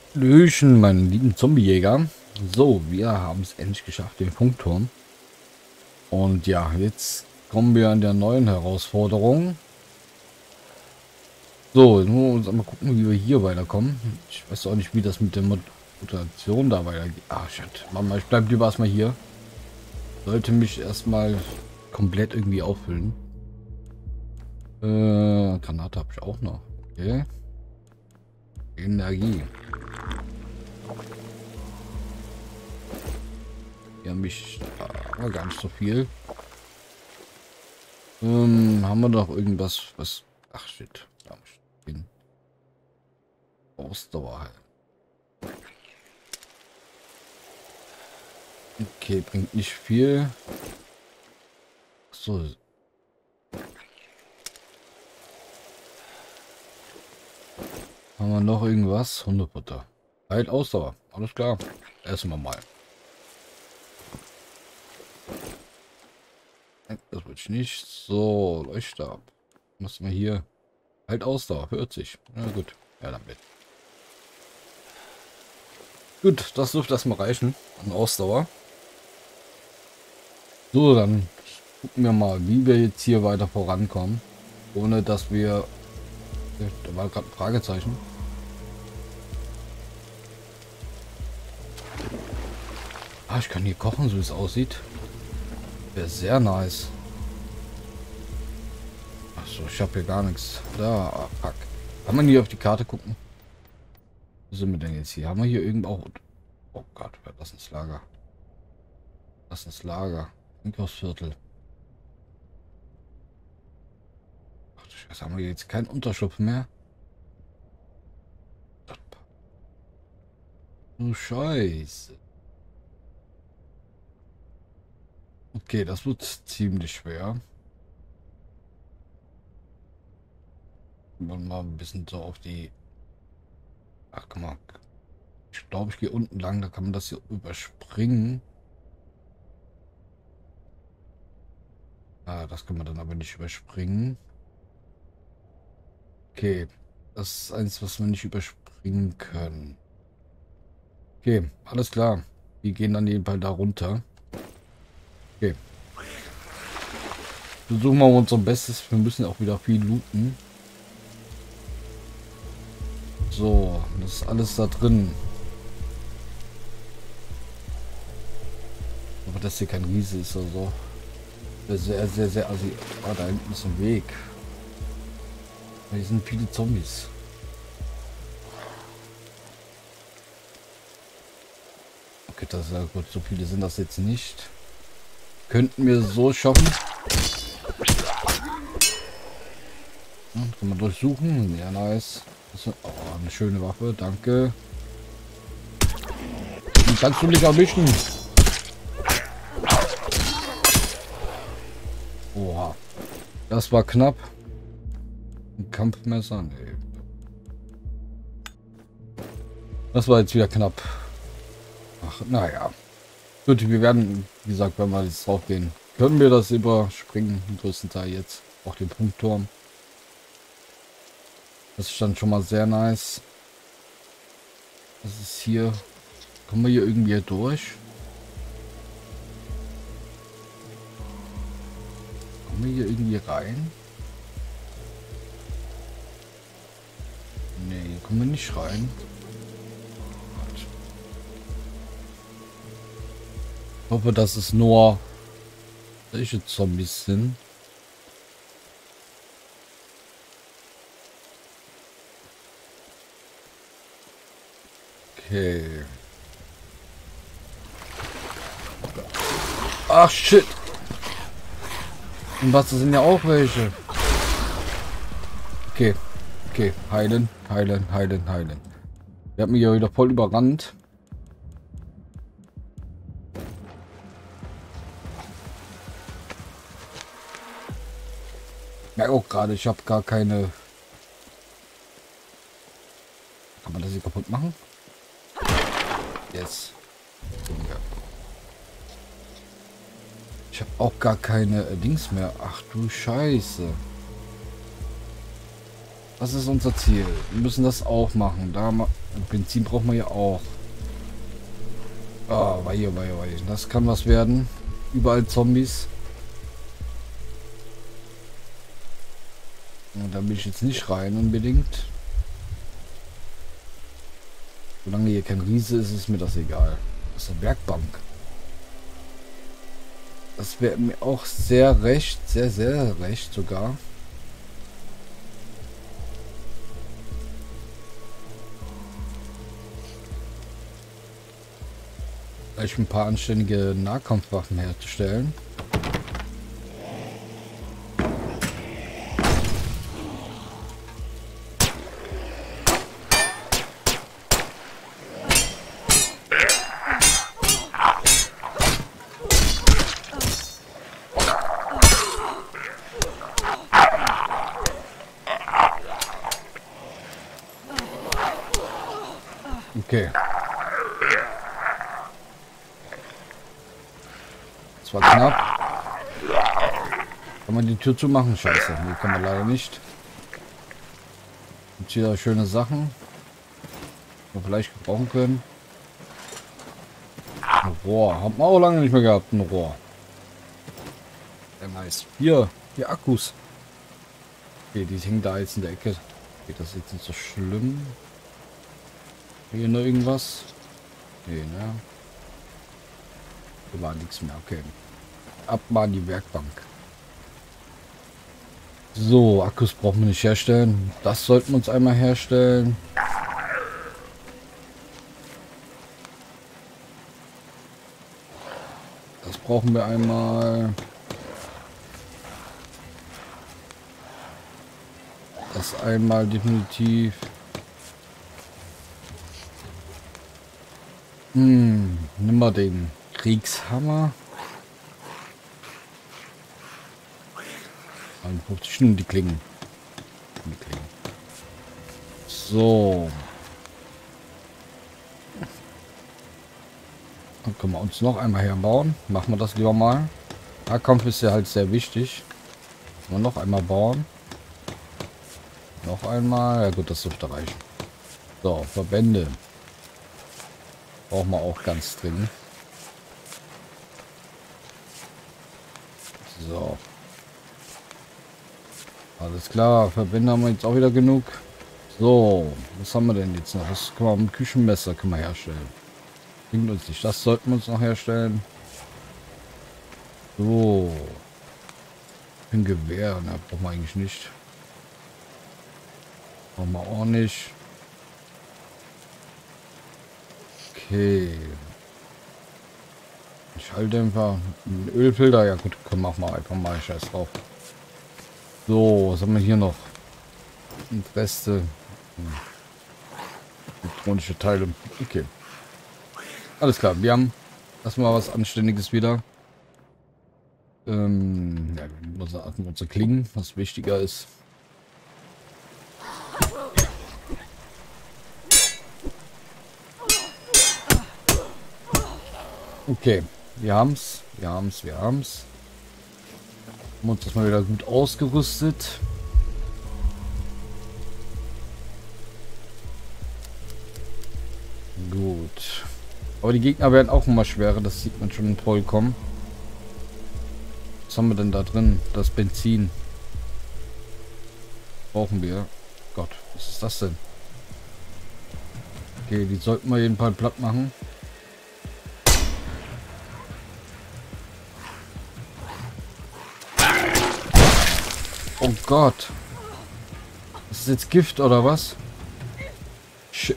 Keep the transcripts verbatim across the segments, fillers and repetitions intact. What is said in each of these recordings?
Hallöchen, meine lieben Zombiejäger. So, wir haben es endlich geschafft, den Funkturm. Und ja, jetzt kommen wir an der neuen Herausforderung. So, jetzt müssen wir uns mal gucken, wie wir hier weiterkommen. Ich weiß auch nicht, wie das mit der Mutation da weitergeht. Ah, shit. Mama, ich bleib lieber erstmal hier. Sollte mich erstmal komplett irgendwie auffüllen. Äh, Granate habe ich auch noch. Okay. Energie. Ja, mich aber gar nicht so viel. Ähm, haben wir noch irgendwas, was... Ach, shit. Da muss ich hin. Ausdauer halt. Okay, bringt nicht viel. So. Haben wir noch irgendwas? Hundefutter. Halt Ausdauer. Alles klar. Essen wir mal. Das wird ich nicht. So, Leuchtstab. Was wir hier? Halt Ausdauer. vierzig. Na gut. Ja, damit. Gut, das dürfte erstmal reichen. An Ausdauer. So, dann gucken wir mal, wie wir jetzt hier weiter vorankommen. Ohne dass wir... Da war gerade ein Fragezeichen. Ah, ich kann hier kochen, so wie es aussieht. Wäre sehr nice. Achso, ich habe hier gar nichts. Da, ah, fuck. Kann man hier auf die Karte gucken? Wo sind wir denn jetzt hier? Haben wir hier irgendwo... Oh Gott, das ist ins Lager. Das ist ins Lager. Einkaufsviertel. Ach du Scheiße, haben wir jetzt keinen Unterschlupf mehr? Du Scheiße. Okay, das wird ziemlich schwer. Mal ein bisschen so auf die... Ach, guck mal. Ich glaube, ich gehe unten lang, da kann man das hier überspringen. Ah, das kann man dann aber nicht überspringen. Okay, das ist eins, was wir nicht überspringen können. Okay, alles klar. Wir gehen dann jeden Fall da runter. Okay. Versuchen wir unser Bestes. Wir müssen auch wieder viel looten. So, das ist alles da drin. Aber das hier kein Riese ist oder so. Sehr, sehr, sehr... Also, ah, da hinten ist ein Weg. Hier sind viele Zombies. Okay, das ist ja gut. So viele sind das jetzt nicht. Könnten wir so schaffen. Ja, kann man durchsuchen. Ja, nice. Das ist, oh, eine schöne Waffe. Danke. Die kannst du nicht erwischen. Oha. Das war knapp. Ein Kampfmesser. Nee. Das war jetzt wieder knapp. Ach, naja. Gut, wir werden, wie gesagt, wenn wir jetzt drauf gehen, können wir das überspringen. Den größten Teil jetzt. Auch den Punktturm. Das ist dann schon mal sehr nice. Das ist hier. Kommen wir hier irgendwie durch? Kommen wir hier irgendwie rein? Nee, kommen wir nicht rein. Ich hoffe, dass es nur solche Zombies sind. Okay. Ach shit. Und was sind ja auch welche. Okay. Okay. Heilen, heilen, heilen, heilen. Der hat mich ja wieder voll überrannt. Ja, auch gerade, ich habe gar keine... Kann man das hier kaputt machen? Yes. Ich habe auch gar keine äh, Dings mehr. Ach du Scheiße. Was ist unser Ziel? Wir müssen das auch machen. Da Und Benzin braucht man ja auch. Ah, weie, weie, weie. Das kann was werden. Überall Zombies. Und da will ich jetzt nicht rein unbedingt. Solange hier kein Riese ist, ist mir das egal. Das ist eine Werkbank. Das wäre mir auch sehr recht, sehr, sehr recht sogar. Vielleicht ein paar anständige Nahkampfwaffen herzustellen. Okay. Das war knapp. Kann man die Tür zumachen? Scheiße. Nee, kann man leider nicht. Gibt hier schöne Sachen, die wir vielleicht gebrauchen können. Ein Rohr. Haben wir auch lange nicht mehr gehabt. Ein Rohr. Sehr nice. Hier. Die Akkus. Okay, die hängen da jetzt in der Ecke. Okay, das ist jetzt nicht so schlimm. Hier noch irgendwas? Nee, ne? Hier war nichts mehr. Okay. Ab mal in die Werkbank. So, Akkus brauchen wir nicht herstellen. Das sollten wir uns einmal herstellen. Das brauchen wir einmal. Das einmal definitiv. Hm, nimm mal den Kriegshammer. einundfünfzig Stunden die Klingen. Die Klingen. So. Dann können wir uns noch einmal herbauen. Machen wir das lieber mal. Nahkampf ist ja halt sehr wichtig. Können wir noch einmal bauen. Noch einmal. Ja gut, das dürfte reichen. So, Verbände. Brauchen wir auch ganz dringend. So. Alles klar, Verbände haben wir jetzt auch wieder genug. So, was haben wir denn jetzt noch? Das können wir mit Küchenmesser können wir herstellen. Bringt uns nicht. Das sollten wir uns noch herstellen. So. Ein Gewehr, ne, brauchen wir eigentlich nicht. Brauchen wir auch nicht. Okay. Schalldämpfer. Ein Ölfilter. Ja gut, können wir mal einfach mal Scheiß drauf. So, was haben wir hier noch? Und Reste. Hm. Elektronische Teile. Okay. Alles klar, wir haben erstmal was Anständiges wieder. Ähm, ja, unsere, unsere Klingen, was wichtiger ist. Okay, wir haben's, wir haben's, wir haben's. Haben uns das mal wieder gut ausgerüstet. Gut. Aber die Gegner werden auch immer schwerer, das sieht man schon vollkommen. Was haben wir denn da drin? Das Benzin. Brauchen wir. Gott, was ist das denn? Okay, die sollten wir jeden Fall platt machen. Oh Gott. Ist das jetzt Gift oder was? Shit.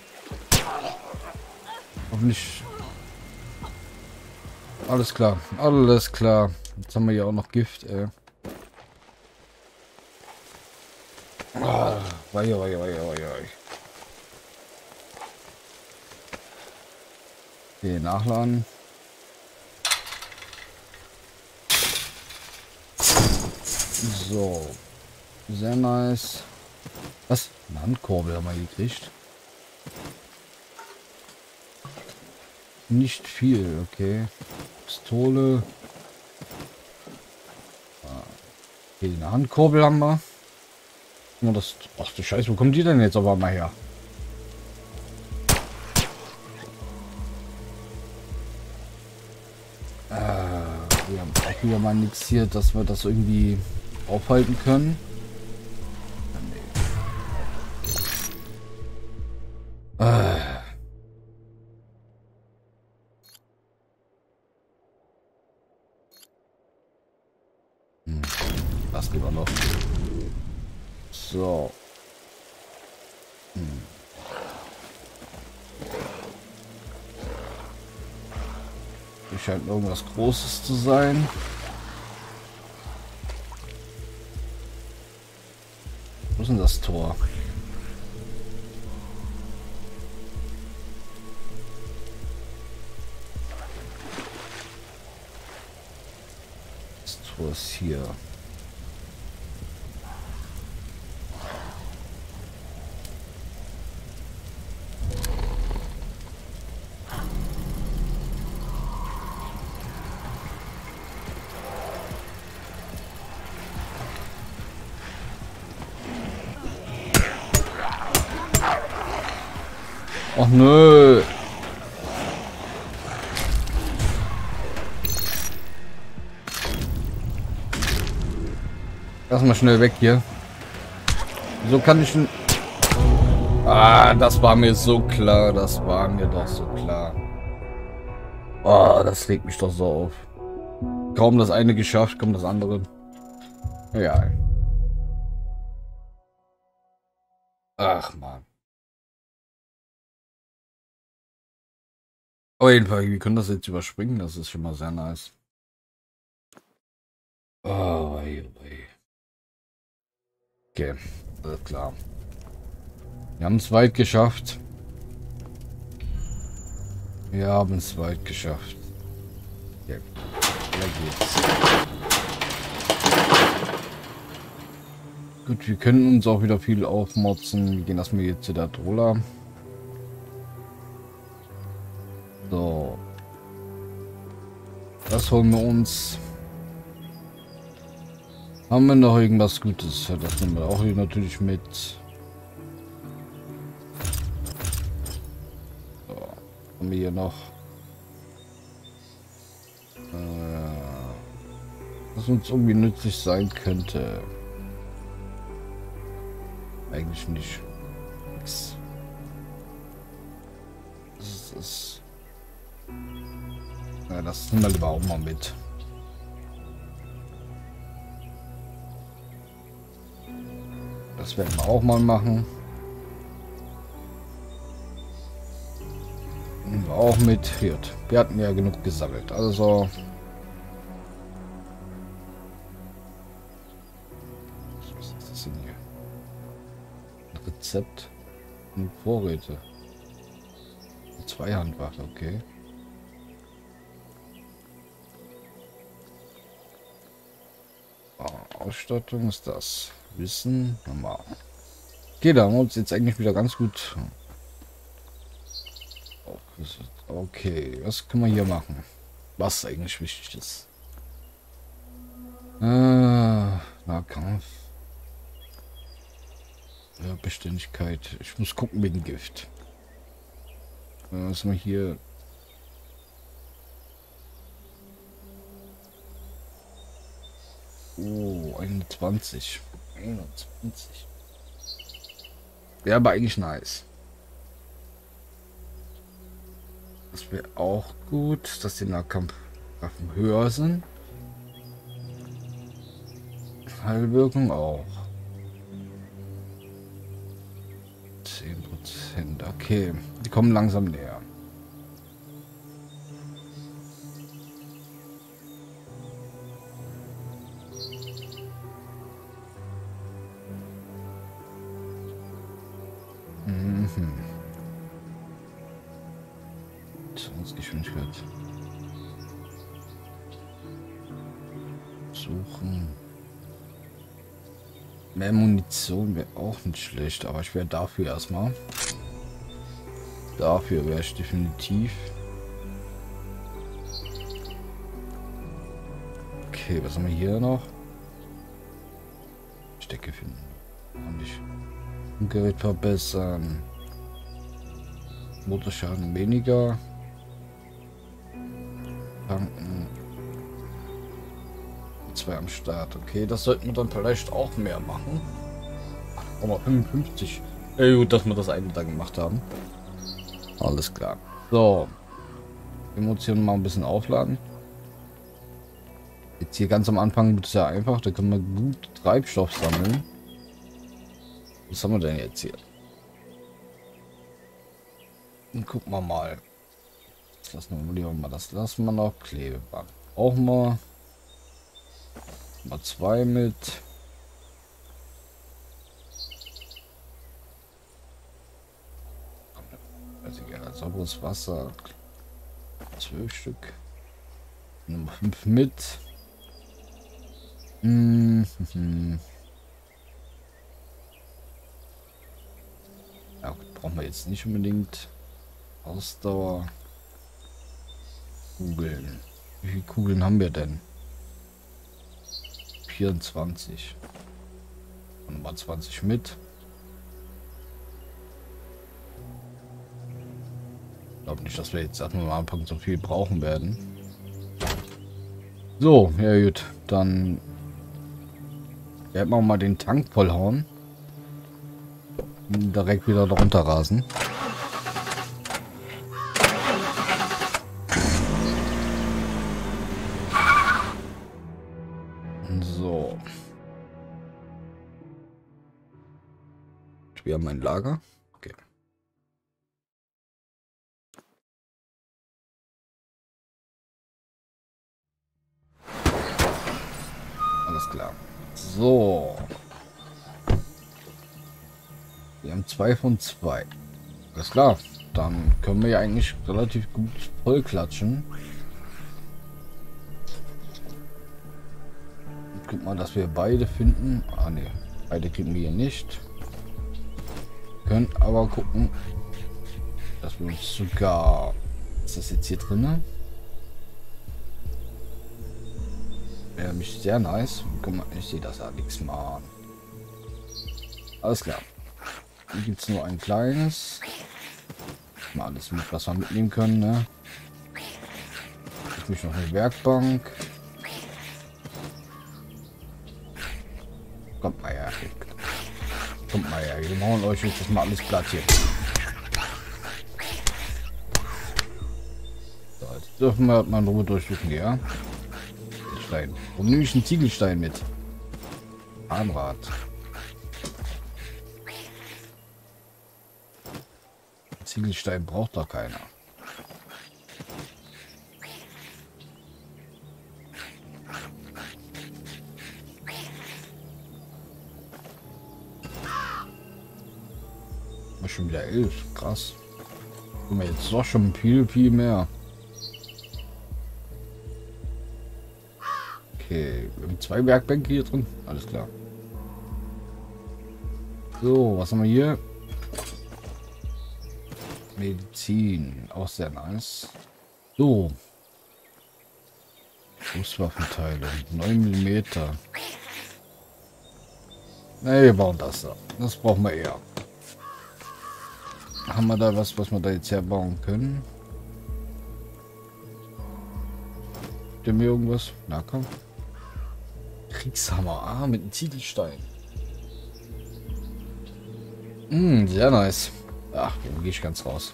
Hoffentlich. Alles klar. Alles klar. Jetzt haben wir ja auch noch Gift, ey. Ah, wei, wei, wei, wei, wei. Okay, nachladen. So. Sehr nice. Was? Eine Handkurbel haben wir gekriegt. Nicht viel, okay. Pistole. Okay, eine Handkurbel haben wir. Nur das. Ach du Scheiße, wo kommt die denn jetzt aber mal her? Äh, wir haben auch wieder mal nichts hier, dass wir das irgendwie aufhalten können. Äh. Hm. Das lieber noch. So. Hm. Hier scheint irgendwas Großes zu sein. Wo ist denn das Tor? Das Tor ist hier. Och nö. Lass mal schnell weg hier. Wieso kann ich denn... Ah, das war mir so klar. Das war mir doch so klar. Oh, das regt mich doch so auf. Kaum das eine geschafft, kommt das andere. Ja. Ach man. Auf jeden Fall, wir können das jetzt überspringen. Das ist schon mal sehr nice. Oh, oi, oi. Okay, alles klar. Wir haben es weit geschafft. Wir haben es weit geschafft. Okay. Da geht's. Gut, wir können uns auch wieder viel aufmotzen. Wir gehen erstmal hier zu der Drola. So. Das holen wir uns. Haben wir noch irgendwas Gutes? Das nehmen wir auch hier natürlich mit. So. Haben wir hier noch. Äh, was uns irgendwie nützlich sein könnte. Eigentlich nicht. Nix. Das ist. Ja, das nehmen wir lieber auch mal mit. Das werden wir auch mal machen. Nehmen wir auch mit. Hier. Wir hatten ja genug gesammelt. Also. Was ist das denn hier? Ein Rezept und Vorräte. Zweihandwaffe, okay. Ausstattung ist das. Wissen. Normal. Okay, da haben wir uns jetzt eigentlich wieder ganz gut. Okay, was können wir hier machen? Was eigentlich wichtig ist. Äh, Nahkampf. Ja, Beständigkeit. Ich muss gucken wegen Gift. Äh, was haben wir hier? Oh, einundzwanzig. einundzwanzig. Wäre aber eigentlich nice. Das wäre auch gut, dass die Nahkampfwaffen höher sind. Heilwirkung auch. zehn Prozent. Okay, die kommen langsam näher. Geschwindigkeit. Suchen. Mehr Munition wäre auch nicht schlecht, aber ich wäre dafür erstmal. Dafür wäre ich definitiv. Okay, was haben wir hier noch? Stecke finden. Und ich Gerät verbessern. Motorschaden weniger. Tanken. zwei am Start. Okay, das sollten wir dann vielleicht auch mehr machen. Oh, mal fünfundfünfzig. Ja, gut, dass wir das eine da gemacht haben. Alles klar. So. Emotionen mal ein bisschen aufladen. Jetzt hier ganz am Anfang wird es ja einfach. Da können wir gut Treibstoff sammeln. Was haben wir denn jetzt hier? Und gucken wir mal. Das lassen wir lieber mal. Das lassen wir noch. Klebeband. Auch mal. Mal zwei mit. Also ja, sauberes Wasser. Zwölf Stück. Nummer fünf mit. Mhm. Ja, brauchen wir jetzt nicht unbedingt. Ausdauer. Kugeln. Wie viele Kugeln haben wir denn? vierundzwanzig. Und mal zwanzig mit. Ich glaube nicht, dass wir jetzt am Anfang so viel brauchen werden. So, ja gut. Dann werden wir mal den Tank vollhauen. Und direkt wieder darunter rasen. So. Wir haben ein Lager. Okay. Alles klar. So. Wir haben zwei von zwei. Alles klar. Dann können wir ja eigentlich relativ gut voll klatschen. Guck mal, dass wir beide finden. Ah ne, beide kriegen wir hier nicht. Können aber gucken, dass wir uns sogar... Ist das jetzt hier drin? Wäre mich sehr nice. Guck mal, ich sehe das ja nichts mal. Alles klar. Hier gibt es nur ein kleines. Mal alles mit, was wir mitnehmen können, ne? Ich mich noch eine Werkbank. Kommt mal her. Kommt mal her. Wir machen euch jetzt das mal alles platt hier. So, jetzt dürfen wir mal in Ruhe durchsuchen, ja? Stein. Warum nehme ich einen Ziegelstein mit? Armrad. Ziegelstein braucht doch keiner. Schon wieder elf. Krass. Guck mal, jetzt doch schon viel, viel mehr. Okay, wir haben zwei Werkbänke hier drin. Alles klar. So, was haben wir hier? Medizin. Auch sehr nice. So. Schusswaffenteile. neun Millimeter. Ne, wir bauen das da. Das brauchen wir eher. Haben wir da was, was wir da jetzt herbauen können? Dem hier irgendwas? Na komm. Kriegshammer. Ah, mit einem Ziegelstein. Hm, sehr nice. Ach, wo gehe ich ganz raus?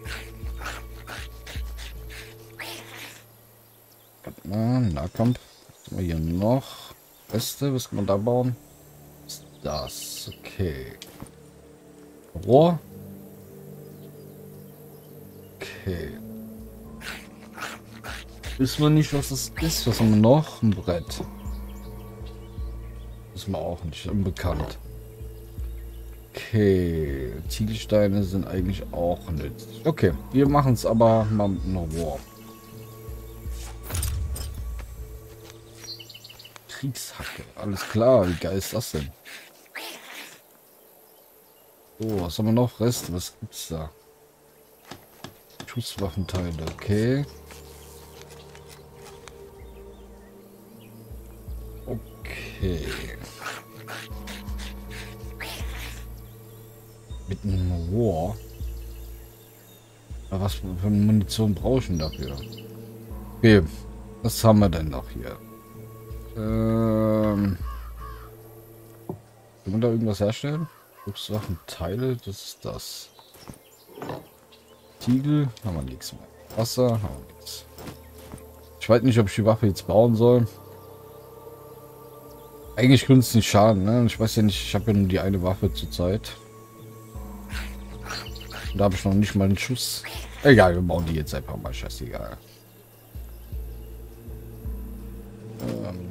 Warte mal, Nahkampf. Was haben wir hier noch? Beste, was kann man da bauen? Was ist das? Okay. Rohr. Okay. Wissen wir nicht, was das ist. Was haben wir noch? Ein Brett. Wissen wir auch nicht. Unbekannt. Okay. Ziegelsteine sind eigentlich auch nützlich. Okay. Wir machen es aber mal mit einem Rohr. Kriegshacke. Alles klar. Wie geil ist das denn? So, was haben wir noch? Rest. Was gibt's da? Schusswaffenteile, okay. Okay. Mit einem Rohr. Aber was für eine Munition brauche ich denn dafür? Okay, was haben wir denn noch hier? Ähm. Kann man da irgendwas herstellen? Sachen, Teile, das ist das. Tiegel, haben wir nichts mehr. Wasser, haben wir nichts. Ich weiß nicht, ob ich die Waffe jetzt bauen soll. Eigentlich könnte es nicht schaden, ne? Ich weiß ja nicht, ich habe ja nur die eine Waffe zurzeit. Da habe ich noch nicht mal einen Schuss. Egal, wir bauen die jetzt einfach mal, scheißegal. Ähm.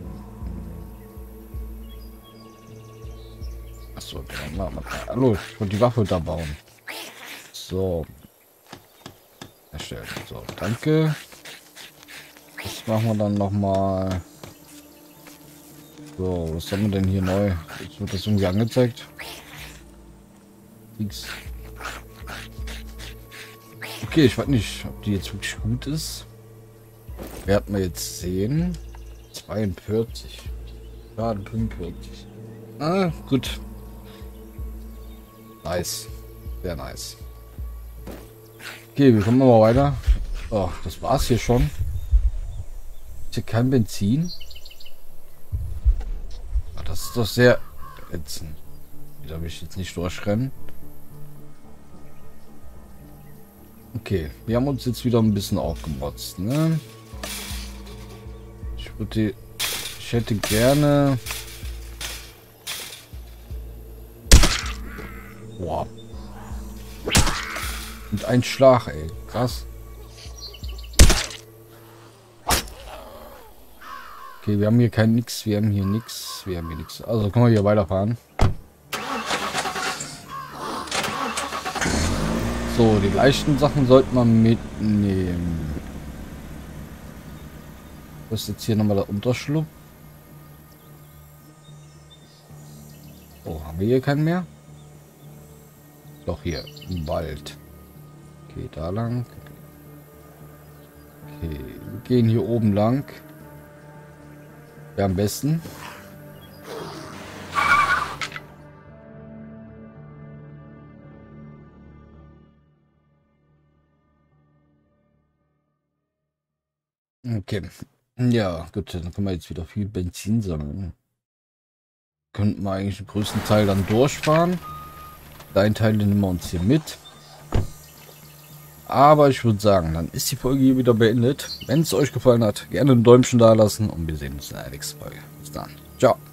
Achso, dann machen wir mal. Hallo, ich wollte die Waffe da bauen. So. Erstellen. So, danke. Das machen wir dann nochmal. So, was haben wir denn hier neu? Jetzt wird das irgendwie angezeigt. X. Okay, ich weiß nicht, ob die jetzt wirklich gut ist. Werden wir jetzt sehen. zweiundvierzig. Ja, fünfundvierzig. Ah, gut. Nice. Sehr nice. Okay, wir kommen mal weiter. Oh, das war's hier schon. Ist hier kein Benzin? Ah, das ist doch sehr ätzend. Da will ich jetzt nicht durchrennen. Okay, wir haben uns jetzt wieder ein bisschen aufgemotzt, ne? Ich würde, ich hätte gerne. Boah. Und ein Schlag, ey, krass. Okay, wir haben hier kein nix, wir haben hier nix, wir haben hier nix. Also können wir hier weiterfahren. So, die leichten Sachen sollte man mitnehmen. Was ist jetzt hier nochmal der Unterschlupf? Oh, haben wir hier keinen mehr? Doch, hier, im Wald. Okay, da lang. Okay, wir gehen hier oben lang. Ja, am besten. Okay. Ja, gut, dann können wir jetzt wieder viel Benzin sammeln. Könnten wir eigentlich den größten Teil dann durchfahren. Dein Teil nehmen wir uns hier mit. Aber ich würde sagen, dann ist die Folge hier wieder beendet. Wenn es euch gefallen hat, gerne ein Däumchen da lassen und wir sehen uns in der nächsten Folge. Bis dann. Ciao.